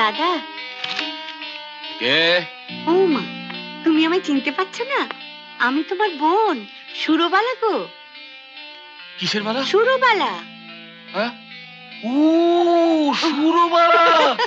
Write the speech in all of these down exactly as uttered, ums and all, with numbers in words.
দাদা। কে? ও মা, তুমি আমায় চিনতে পারছো না? আমি তোমার বোন সুরবালা গো। কিসের বালা? সুরবালা। হ্যাঁ? ও সুরবালা।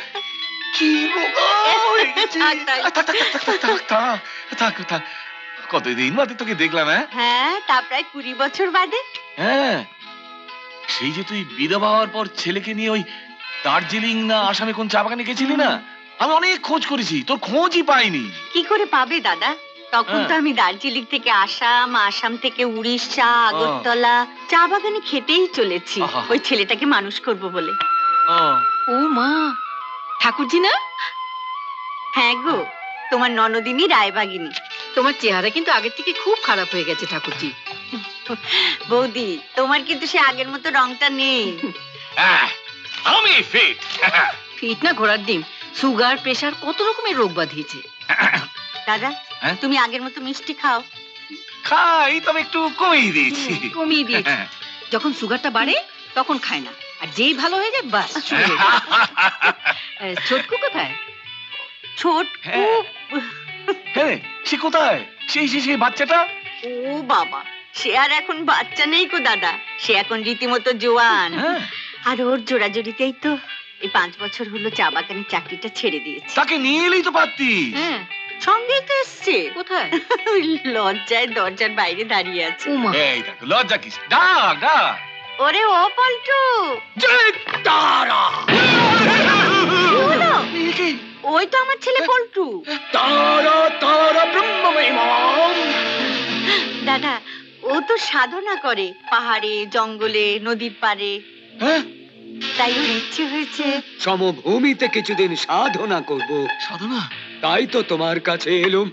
কতদিন বাদে তোকে দেখলাম। হ্যাঁ, তা প্রায় কুড়ি বছর বাদে। হ্যাঁ, সেই যে তুই বিধবা হওয়ার পর ছেলেকে নিয়ে ওই দার্জিলিং না আসামে কোন চা বাগানে গেছিলি না, আমি অনেক খোঁজ করেছি, তোর খোঁজই পাইনি। কি করে পাবে দাদা? তখন তো আমি দার্জিলিং থেকে আসাম, আসাম থেকে উড়িষ্যা, আগরতলা চা বাগানে খেতেই চলেছি ওই ছেলেটাকে মানুষ করব বলে। ও মা, ঠাকুরজি না? হ্যাঁ গো, তোমার ননদিনী রায়বাগিনী। তোমার চেহারা কিন্তু আগের থেকে খুব খারাপ হয়ে গেছে ঠাকুরজি। বৌদি, তোমার কিন্তু সে আগের মতো রংটা নেই। আমি ফিট। ফিট না ঘোড়ার ডিম, সুগার প্রেসার কত রকমের রোগ বাঁধিয়েছে। দাদা, তুমি আগের মতো মিষ্টি খাও। খাই, তবে একটু কমিয়ে দিয়েছি। কমিয়ে দিয়েছি। যখন সুগারটা বাড়ে তখন খায় না, আর যেই ভালো হয়ে যায় বাস। ছোটকু কোথায়? ছোটকু? হ্যাঁ, সে কোথায়? সেই সেই বাচ্চাটা? ও বাবা, সে আর এখন বাচ্চা নেই গো দাদা, সে এখন রীতিমতো জোয়ান। আর ওর জোড়াজড়িতেই তো এই পাঁচ বছর হলো চা বাগানের চাকরিটা ছেড়ে দিয়েছে। তাকে নিয়ে এলেই তো পারতি। হ্যাঁ, সঙ্গেই তো এসছে। কোথায়? লজ্জায় দরজার বাইরে দাঁড়িয়ে আছে। এই দেখো, লজ্জা কিস? ডাক ডাক। ওরে ও পল্টু। জয় তারা। ওই তো আমার ছেলে পল্টু। তারা তারা ব্রহ্মময় মাম। দাদা, ও তো সাধনা করে পাহাড়ে, জঙ্গলে, নদীর পাড়ে। হ্যাঁ, তাই ওর ইচ্ছে হয়েছে সমভূমিতে কিছুদিন সাধনা করব। সাধনা? তাই তো তোমার কাছে এলুম।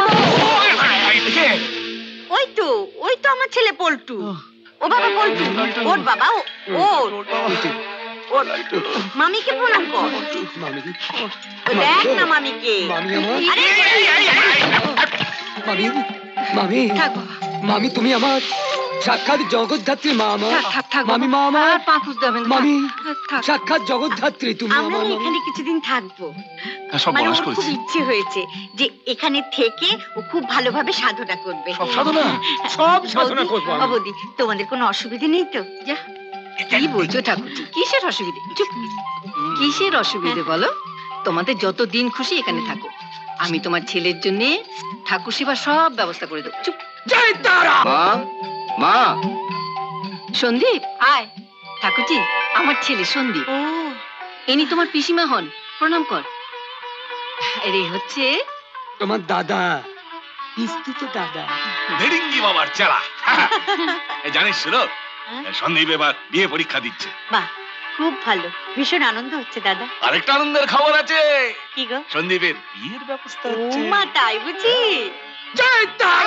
ওই তো ওই তো আমার ছেলে পল্টু। ও বাবা পল্টু, ওর বাবা ও ওর মামিকে প্রণাম কর। মামি, দেখ না মামিকে। মামি আমার। আরে মামি, মামি, মামি তুমি আমার সাক্ষাৎ জগদ্ধাত্রী মা আমার। মামি মা আমার। মামি সাক্ষাৎ জগদ্ধাত্রী তুমি আমার। আমরা এখানে কিছুদিন থাকবো। মানে ওর খুব ইচ্ছে হয়েছে যে এখানে থেকে ও খুব ভালোভাবে সাধনা করবে। সব সাধনা? সব সাধনা করবো। বৌদি, তোমাদের কোনো অসুবিধা নেই তো? যা, কি বলছো ঠাকুরজি? কিসের অসুবিধে? চুপ, কিসের অসুবিধে বলো? তোমাদের যত দিন খুশি এখানে থাকো, আমি তোমার ছেলের জন্য ঠাকুর সেবা সব ব্যবস্থা করে দেবো। চুপ। জয় তারা। মা, মা। সন্দীপ আয়। ঠাকুরজি, আমার ছেলে সন্দীপ। ও, ইনি তোমার পিসিমা হন, প্রণাম কর। আরে হচ্ছে তোমার দাদা, পিস্তুত দাদা। ভেরিঙ্গি বাবার চেলা। জানিস শুনো, সন্দীপ এবার বিয়ে পরীক্ষা দিচ্ছে। বাহ, খুব ভালো, ভীষণ আনন্দ হচ্ছে দাদা। আরেকটা আনন্দের খবর আছে। কি গো? সন্দীপের বিয়ের ব্যবস্থা ও হচ্ছে। মা, তাই বুঝি? জয় তারা।